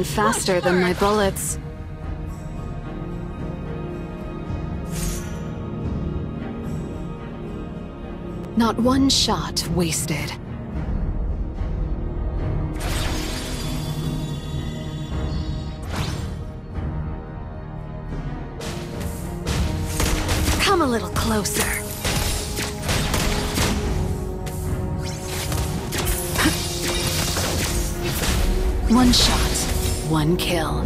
run faster than my bullets. Not one shot wasted. Come a little closer. One shot, one kill.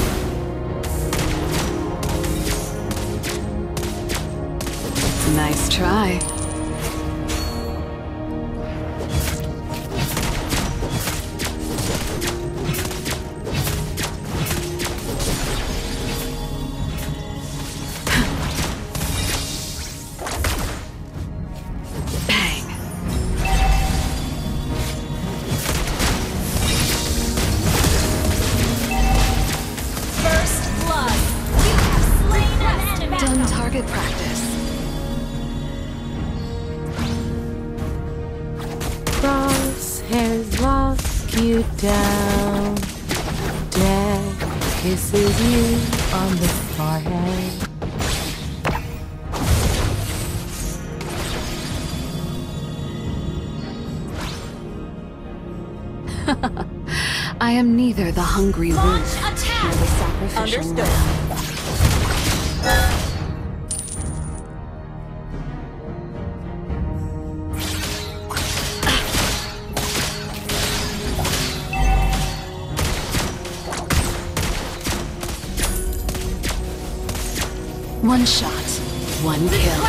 Nice try. Target practice. Crosshairs walk you down. Dad kisses you on the forehead. I am neither the hungry wolf nor the sacrificial lamb. One shot, one kill.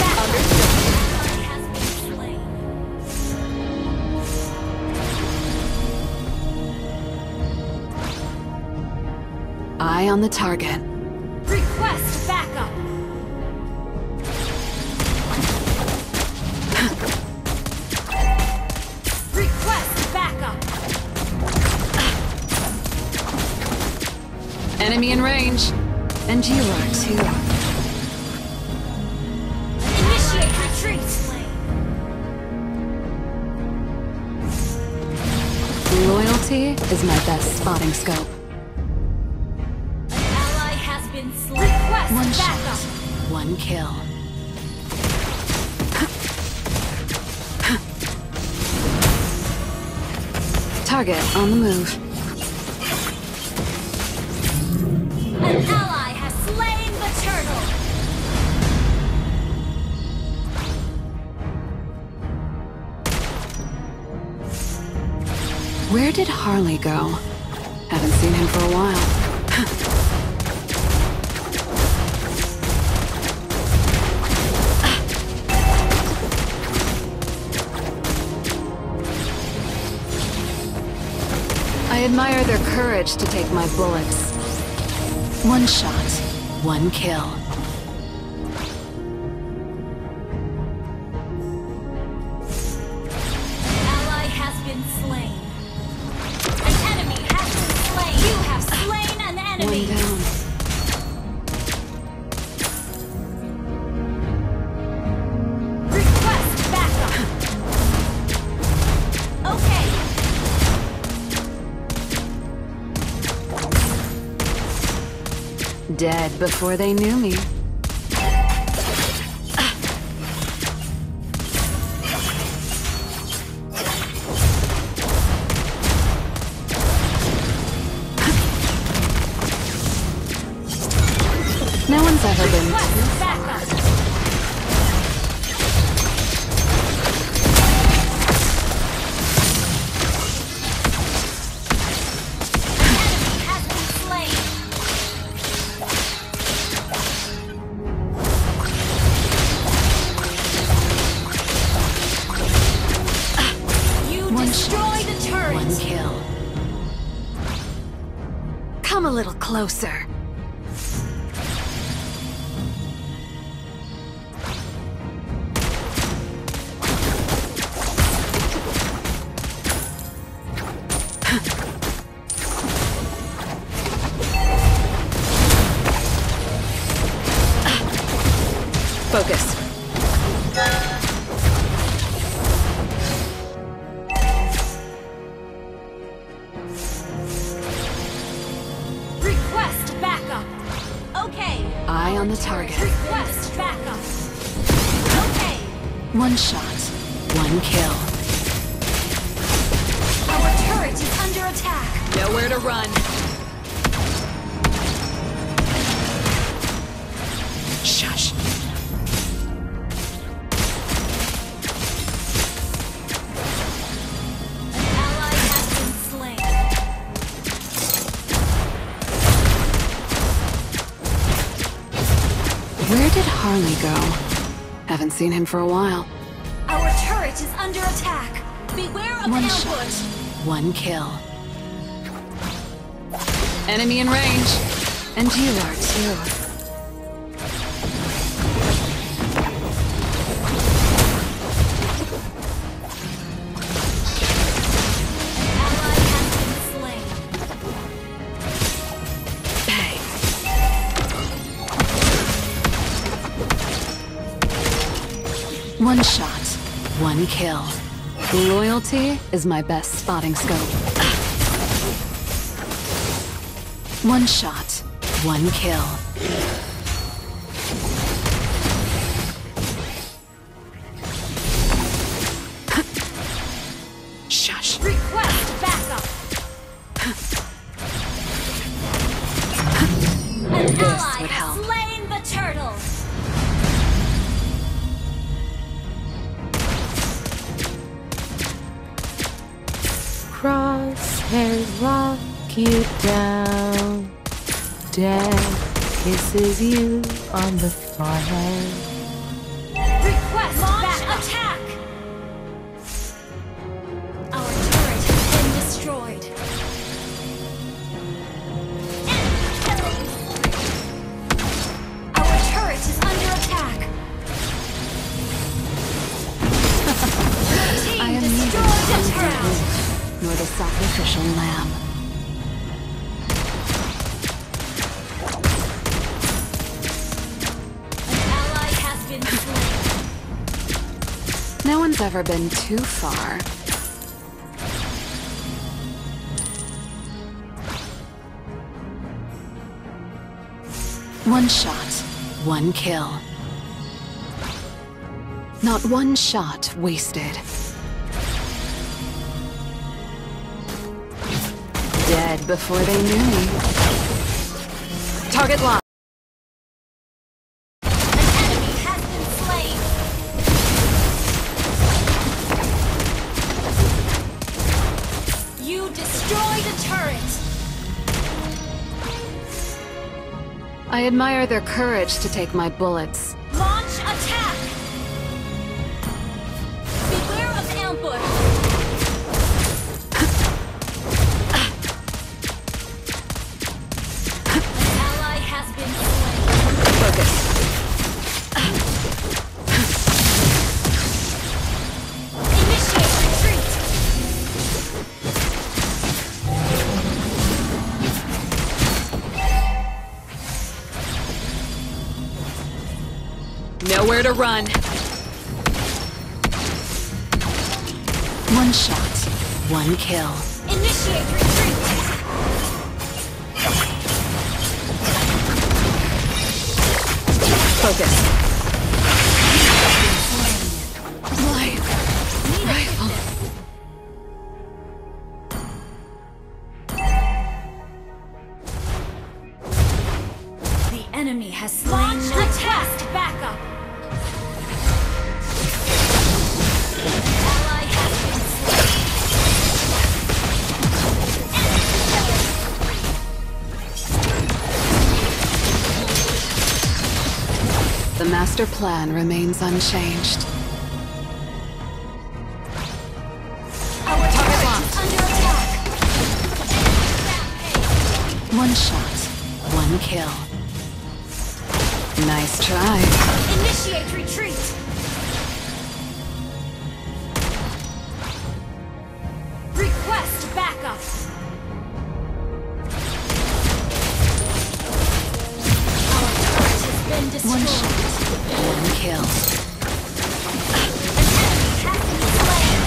Eye on the target. Request backup. Request backup. Enemy in range. And you are too. Initiate retreat. Loyalty is my best spotting scope. An ally has been slain. Request One backup. shot, one kill. Target on the move. An ally has slain the turtle. Where did Harley go? Haven't seen him for a while. I admire their courage to take my bullets. One shot, one kill. An ally has been slain. An enemy has been slain. You have slain an enemy. One down. Request backup. Okay. Dead before they knew me. No one's ever been Request backup. Enemy has been slain. You One destroy shot, the turret. one kill. Come a little closer. Focus. on the target. Request backup. Okay. One shot, one kill. Our turret is under attack. Nowhere to run. Shush. An ally has been slain. Where did Harley go? Haven't seen him for a while. Our turret is under attack. Beware of One ambush. shot, one kill. Enemy in range. And you are too. Ally has been slain. Bang. One shot, one kill. Loyalty is my best spotting scope. One shot, one kill. Shush. Request backup. An This ally would has help. slain the turtle. Crosshairs lock you down. Death kisses you on the forehead. Request launch attack. Our turret has been destroyed. Enemy killing. Our turret is under attack. Your team I am destroyed neither a turret. nor the sacrificial lamb. An ally has been slain. No one's ever been too far. One shot, one kill. Not one shot wasted. Dead before they knew me. Target locked. An enemy has been slain. You destroyed a turret. I admire their courage to take my bullets. Launch attack. Beware of ambush. An ally has been slain. Focus. Initiate retreat. Nowhere to run. One shot, one kill. Initiate retreat. Focus. Light rifle. The enemy has slain. Launch attack. Backup. Ally has been slain. The master plan remains unchanged. Our turret is under attack. One shot, one kill. Nice try. Initiate retreat. Request backup. Our turret has been destroyed. One shot, one kill. An enemy has been slain.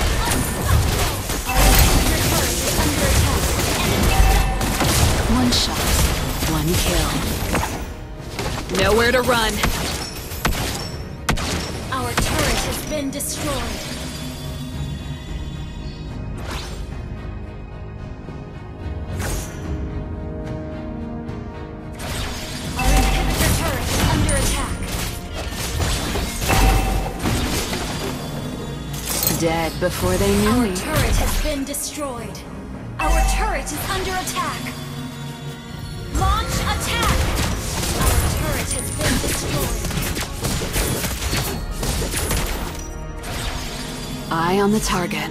Our turret is under attack. Enemy One shot, one kill. Nowhere to run. Our turret has been destroyed. Our inhibitor turret is under attack. Dead before they knew Our me. turret has been destroyed. Our turret is under attack. Launch attack! Our turret has been destroyed. Eye on the target.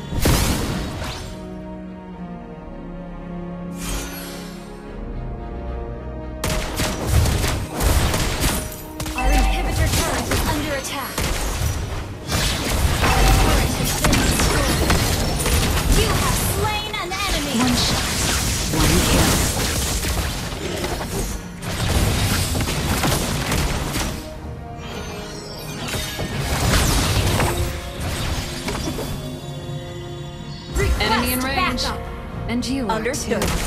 Our inhibitor turret is under attack. Our turret has been destroyed. You have slain an enemy. One shot, one kill. Request Enemy in range. backup. And you are Understood. too.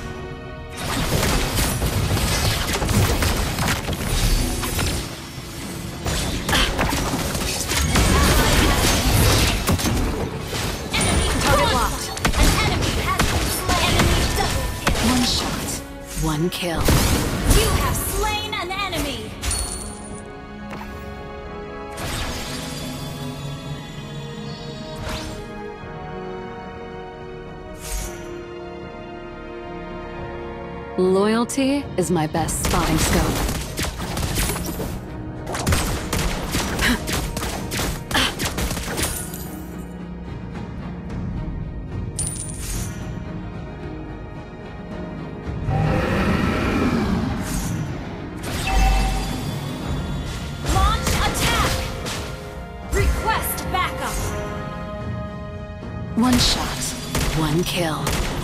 Enemy Target one. locked. An enemy has been slain. Enemy double kill. One shot, one kill. You have slain an enemy. Loyalty is my best spotting scope. Launch attack. Request backup. One shot, one kill.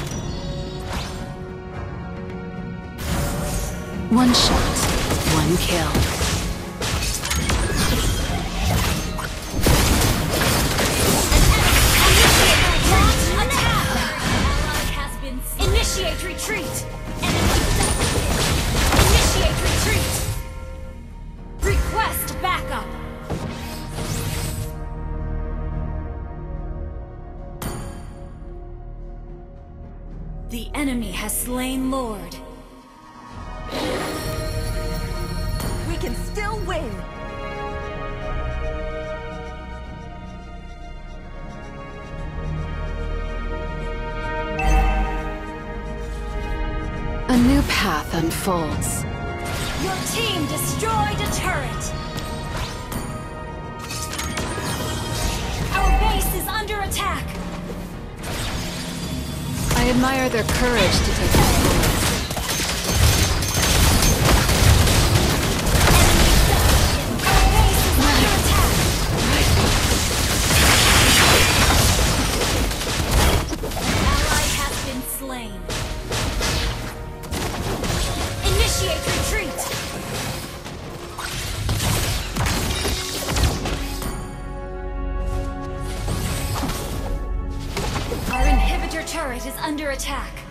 One shot, one kill. Launch attack. Ally has been slain. Initiate retreat. Enemy double kill. Initiate retreat. Request backup. The enemy has slain Lord. We can still win. A new path unfolds. Your team destroyed a turret. Our base is under attack. I admire their courage to take my bullets. Our base is under attack. An ally has been slain. Initiate retreat. Our inhibitor turret is under attack.